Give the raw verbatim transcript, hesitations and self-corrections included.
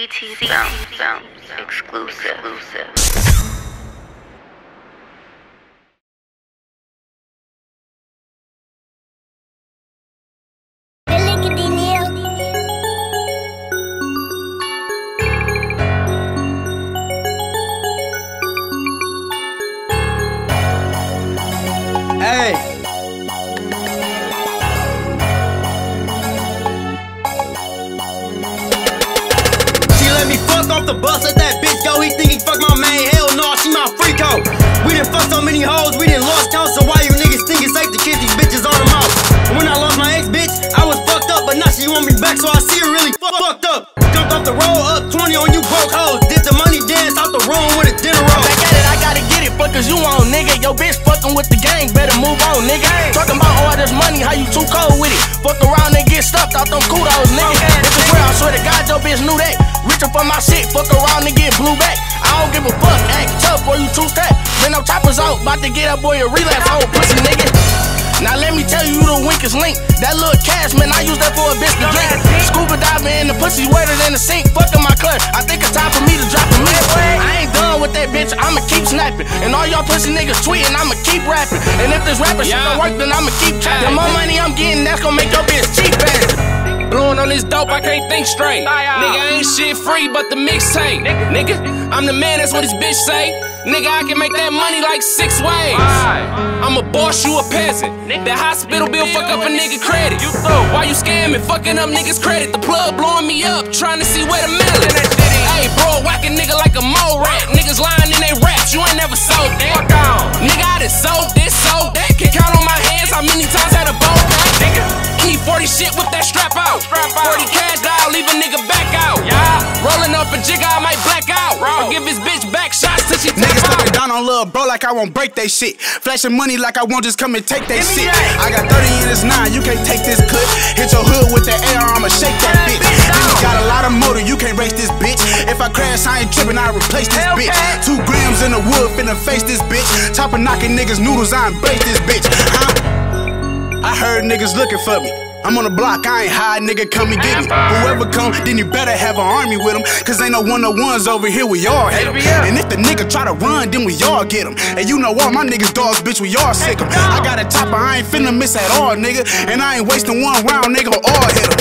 C T Sounds, sounds exclusive. Hey. She let me fuck off the bus, let that bitch go. He think he fuck my main. Hell no, she my freak hoe. We done fucked so many hoes, we done lost count. So why you niggas think it's safe to kiss these bitches on the mouth? And when I lost my ex bitch, I was fucked up, but now she want me back, so I see her really fucked up. Jumped off the road, up twenty on you broke hoes. Did the money dance out the room with a dinner roll. Back at it, I gotta get it, fuckers you on, nigga. Yo bitch fucking with the gang, better move on, nigga. Talking about all this money, how you too cold with it? Fuck around and get stuffed out them kudos, nigga. If it's real, I swear to God, your bitch knew that. Reaching for my shit, fuck around and get blew back. I don't give a fuck, act tough, boy, you too fat. Been no choppers out, bout to get that boy a relapse, old pussy, nigga. Now let me tell you, you the weakest link. That little cash, man, I use that for a bitch to drink. Scuba diving in the pussy wetter than the sink. Fucking my clutch, I think it's time for me to drop a minute. I ain't done with that bitch, I'ma keep snapping. And all y'all pussy niggas tweeting, I'ma keep rapping. And if this rapper shit don't work, then I'ma keep chatting. The more money I'm getting, that's gonna make your bitch cheap ass. Blowing on this dope, I can't think straight. Nigga, I ain't shit free but the mixtape. Nigga, I'm the man, that's what this bitch say. Nigga, I can make that money like six ways. I'm a boss, you a peasant. That hospital bill fuck up a nigga credit. Why you scamming, fucking up niggas credit? The plug blowing me up, trying to see where the melon. Hey, bro, whack a nigga like a mole rat. Niggas lying in they raps, you ain't never sold that. Nigga, I done sold this, sold that. Can count on my hands how many times I done bowled that. Nigga, keep forty shit with that strap out. forty cash dial, leave a nigga back out. Rolling up a jigger, I might black out. Or give his bitch back shots till she tap Niggas out. looking down on lil' bro like I won't break they shit. Flashing money like I won't just come and take they shit. I got thirty in this nine, you can't take this clip. Hit your hood with that A R, I'ma shake that bitch. Niggas got a lot of motor, you can't race this bitch. If I crash, I ain't tripping, I replace this bitch. Two grams in the wood, finna face this bitch. Chopper knocking niggas noodles, I embrace this bitch. Huh? I heard niggas looking for me. I'm on the block, I ain't hide, nigga, come and get me. Whoever come, then you better have an army with him. Cause ain't no one-on-ones over here, we all hate him. And if the nigga try to run, then we all get him. And you know all my niggas dogs, bitch, we all sick him. I got a topper, I ain't finna miss at all, nigga. And I ain't wasting one round, nigga, all hit him.